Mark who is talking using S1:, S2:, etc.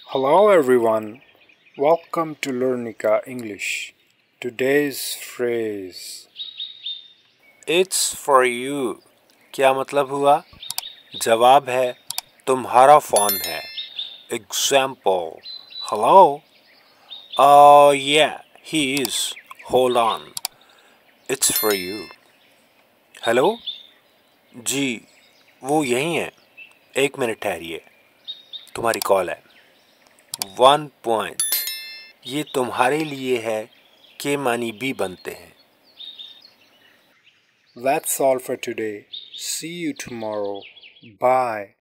S1: Hello everyone, welcome to Learnica English. Today's phrase
S2: It's for you क्या मतलब हुआ? जवाब है तुम्हारा फ़ोन है. Example: Hello? Yeah, he is. Hold on. It's for you. Hello? जी, वो यहीं है. 1 मिनट ठहरिए. तुम्हारी कॉल है. 1 point. ये तुम्हारे लिए है के मानी बी बनते हैं.
S1: That's all for today. See you tomorrow. Bye.